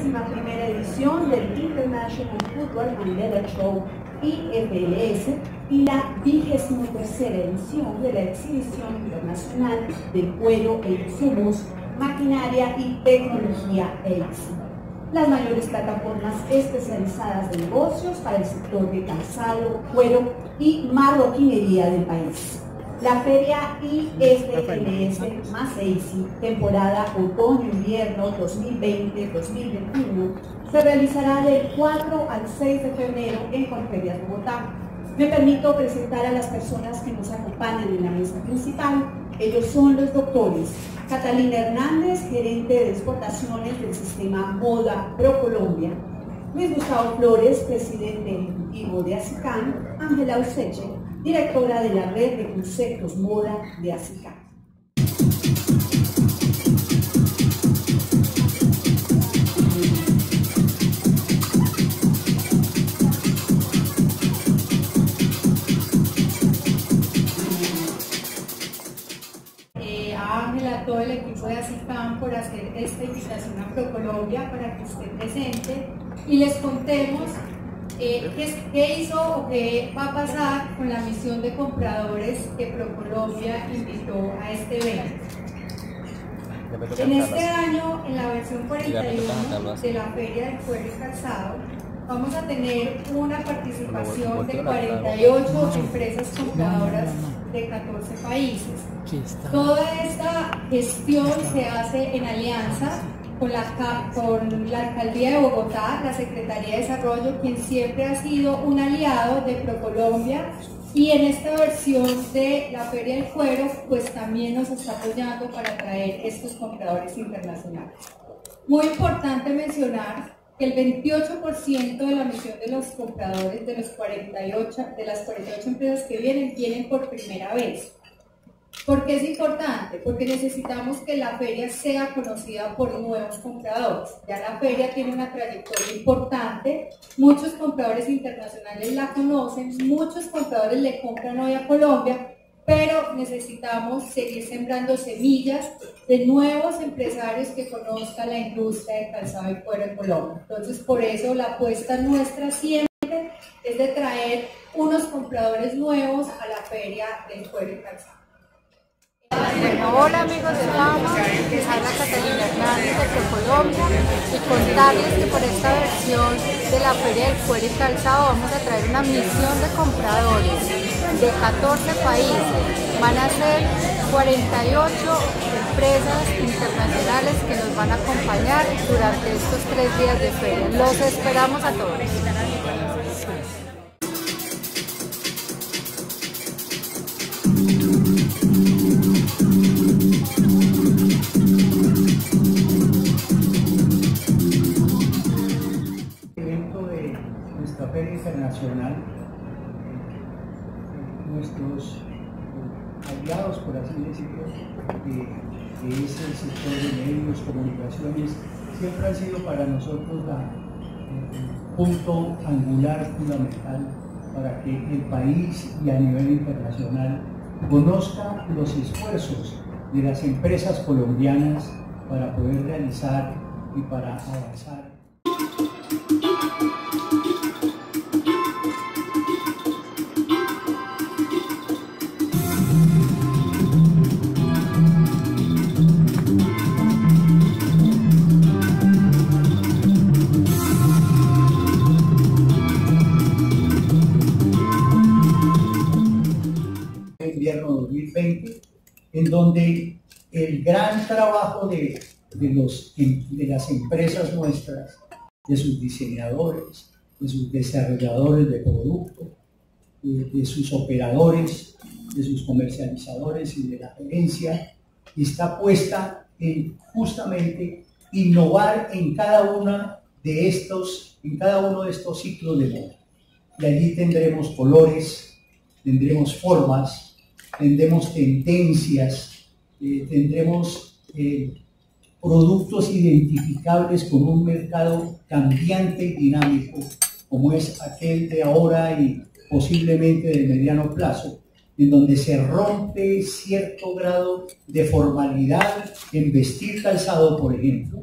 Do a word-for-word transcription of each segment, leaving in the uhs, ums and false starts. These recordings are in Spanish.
vigésima primera edición del International Football and Leather Show I F L S y la vigésima tercera edición de la Exhibición Internacional de Cuero e Insumos, Maquinaria y Tecnología E I C I. Las mayores plataformas especializadas de negocios para el sector de calzado, cuero y marroquinería del país. La feria I F L S más E I C I, temporada otoño-invierno dos mil veinte dos mil veintiuno, se realizará del cuatro al seis de febrero en Corferias, Bogotá. Me permito presentar a las personas que nos acompañan en la mesa principal. Ellos son los doctores Catalina Hernández, gerente de exportaciones del sistema Moda ProColombia; Luis Gustavo Flores, presidente ejecutivo de ASICAM; Ángela Useche, directora de la red de conceptos Moda de ASICAM. A todo el equipo de ASICAM por hacer esta invitación a ProColombia para que esté presente y les contemos eh, qué, qué hizo o qué va a pasar con la misión de compradores que ProColombia invitó a este evento. En este año, en la versión cuarenta y uno de la Feria del Cuero y Calzado, vamos a tener una participación de cuarenta y ocho empresas compradoras de catorce países. Toda esta gestión se hace en alianza con la, con la Alcaldía de Bogotá, la Secretaría de Desarrollo, quien siempre ha sido un aliado de ProColombia, y en esta versión de la Feria del Cuero pues también nos está apoyando para traer estos compradores internacionales. Muy importante mencionar que el veintiocho por ciento de la misión de los compradores de, los cuarenta y ocho, de las cuarenta y ocho empresas que vienen, vienen por primera vez. ¿Por qué es importante? Porque necesitamos que la feria sea conocida por nuevos compradores. Ya la feria tiene una trayectoria importante, muchos compradores internacionales la conocen, muchos compradores le compran hoy a Colombia, pero necesitamos seguir sembrando semillas de nuevos empresarios que conozcan la industria de calzado y cuero en Colombia. Entonces, por eso la apuesta nuestra siempre es de traer unos compradores nuevos a la Feria del Cuero y Calzado. Bueno, hola amigos de Fama, les habla Catalina Hernández de ProColombia y contarles que por esta versión de la Feria del Cuero y Calzado vamos a traer una misión de compradores de catorce países. Van a ser cuarenta y ocho empresas internacionales que nos van a acompañar durante estos tres días de feria. Los esperamos a todos. Nuestra feria internacional, nuestros aliados, por así decirlo, que, que es el sector de medios, comunicaciones, siempre han sido para nosotros la, el punto angular fundamental para que el país y a nivel internacional conozca los esfuerzos de las empresas colombianas para poder realizar y para avanzar. Invierno dos mil veinte, en donde el gran trabajo de, de, los, de las empresas nuestras, de sus diseñadores, de sus desarrolladores de producto, de, de sus operadores, de sus comercializadores y de la gerencia, está puesta en justamente innovar en cada una de estos, en cada uno de estos ciclos de moda. Y allí tendremos colores, tendremos formas, tendremos tendencias, eh, tendremos eh, productos identificables con un mercado cambiante y dinámico, como es aquel de ahora y posiblemente de mediano plazo, en donde se rompe cierto grado de formalidad en vestir calzado, por ejemplo,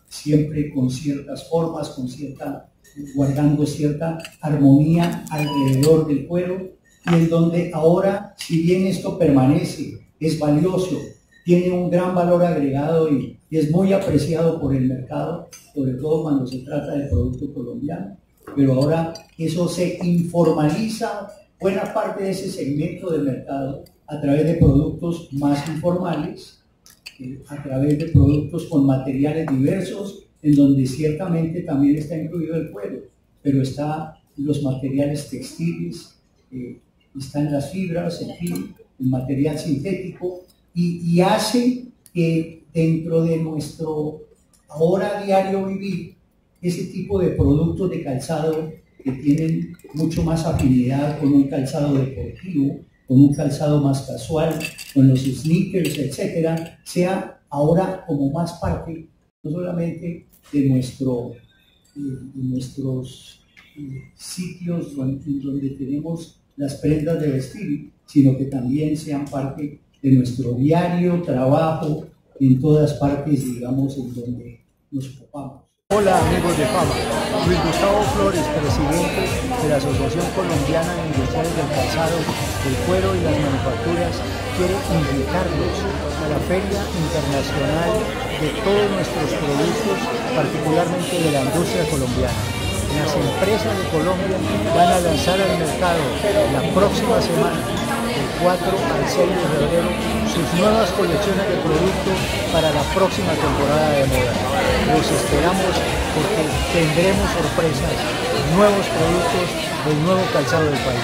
siempre con ciertas formas, con cierta, guardando cierta armonía alrededor del cuero, y en donde ahora, si bien esto permanece, es valioso, tiene un gran valor agregado y, y es muy apreciado por el mercado, sobre todo cuando se trata de producto colombiano, pero ahora eso se informaliza, buena parte de ese segmento del mercado, a través de productos más informales, eh, a través de productos con materiales diversos, en donde ciertamente también está incluido el cuero, pero están los materiales textiles, eh, están las fibras, en fin, el material sintético, y, y hace que dentro de nuestro ahora diario vivir, ese tipo de productos de calzado que tienen mucho más afinidad con un calzado deportivo, con un calzado más casual, con los sneakers, etcétera, sea ahora como más parte, no solamente de, nuestro, de nuestros eh, sitios donde, donde tenemos las prendas de vestir, sino que también sean parte de nuestro diario trabajo en todas partes, digamos, en donde nos ocupamos. Hola amigos de Fama, Luis Gustavo Flores, presidente de la Asociación Colombiana de Industriales del Calzado, del Cuero y las Manufacturas, quiere invitarlos a la Feria Internacional de todos nuestros productos, particularmente de la industria colombiana. Las empresas de Colombia van a lanzar al mercado la próxima semana, del cuatro al seis de febrero, sus nuevas colecciones de productos para la próxima temporada de moda. Los esperamos porque tendremos sorpresas, nuevos productos del nuevo calzado del país.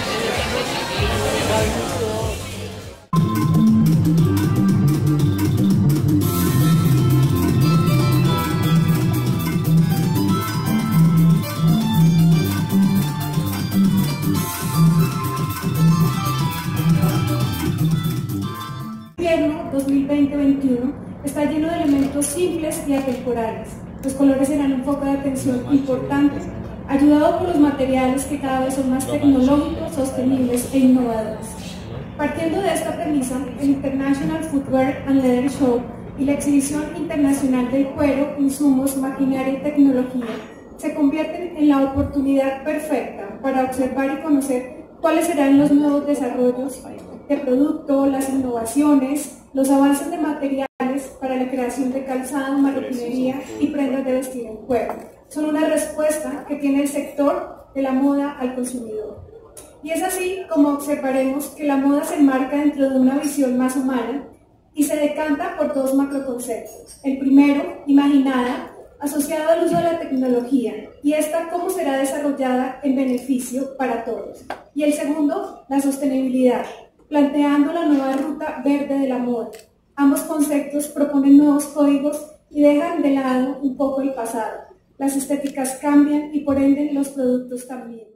dos mil veinte veintiuno está lleno de elementos simples y atemporales. Los colores serán un foco de atención importante, ayudado por los materiales que cada vez son más tecnológicos, sostenibles e innovadores. Partiendo de esta premisa, el International Footwear and Leather Show y la Exhibición Internacional del Cuero, Insumos, Maquinaria y Tecnología se convierten en la oportunidad perfecta para observar y conocer cuáles serán los nuevos desarrollos de producto, las innovaciones, los avances de materiales para la creación de calzado, marroquinería y prendas de vestir en cuero. Son una respuesta que tiene el sector de la moda al consumidor. Y es así como observaremos que la moda se enmarca dentro de una visión más humana y se decanta por dos macroconceptos. El primero, imaginada, asociado al uso de la tecnología, y esta cómo será desarrollada en beneficio para todos. Y el segundo, la sostenibilidad, planteando la nueva ruta verde de la moda. Ambos conceptos proponen nuevos códigos y dejan de lado un poco el pasado. Las estéticas cambian y por ende los productos también.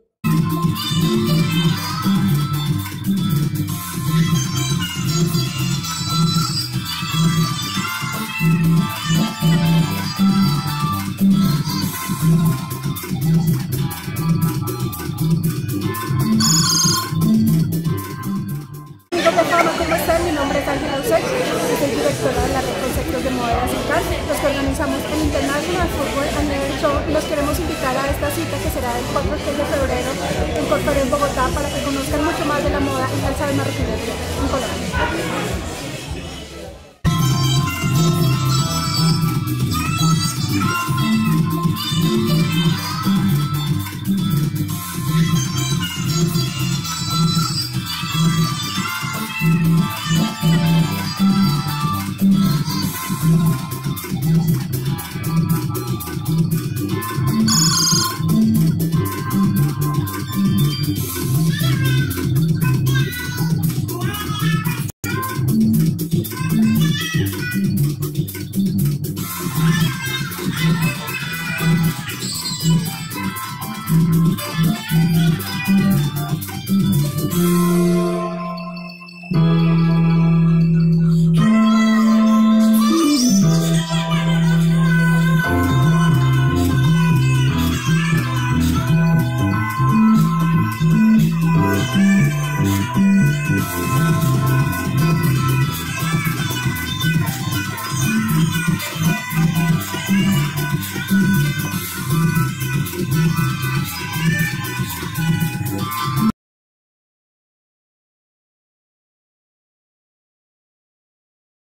¿Cómo están? Mi nombre es Ángela Ucech, soy directora de la red Conceptos de Moda de Acercar, los que organizamos el International Footwear and Leather Show, y los queremos invitar a esta cita que será del cuatro al seis de febrero en Corferias, en Bogotá, para que conozcan mucho más de la moda y calzado y marroquinería en Colombia.